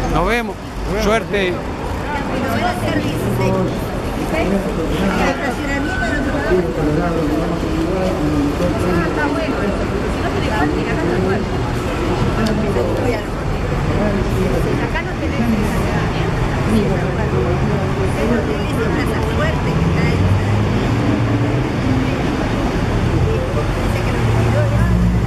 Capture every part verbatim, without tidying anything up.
Nos vemos. Suerte. Acá no tenés esa suerte que está ahí. Dice que nos pidió ya.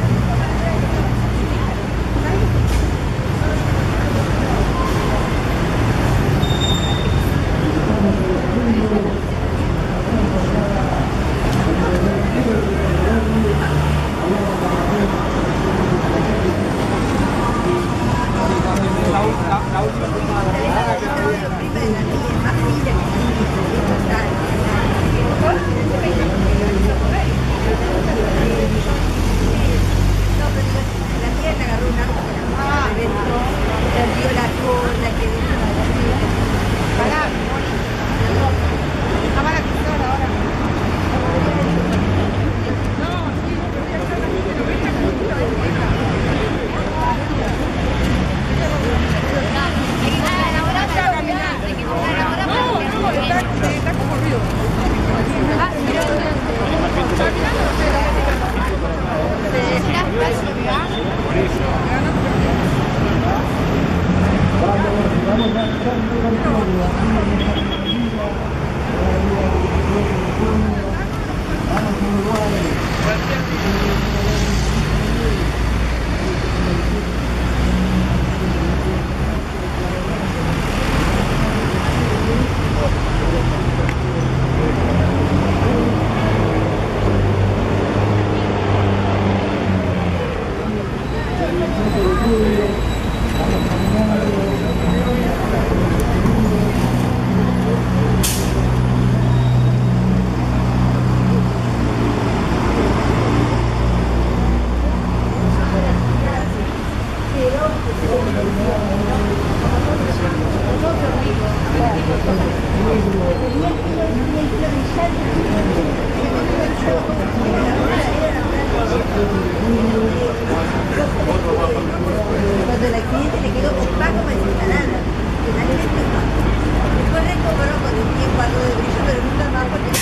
Cuando el accidente le quedó opaco para instalar, finalmente después recobró con el tiempo algo de brillo, pero nunca más porque...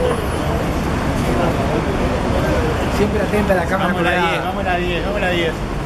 Siempre atenta a la cámara. Vamos a la diez, vamos a la diez, vamos a la diez.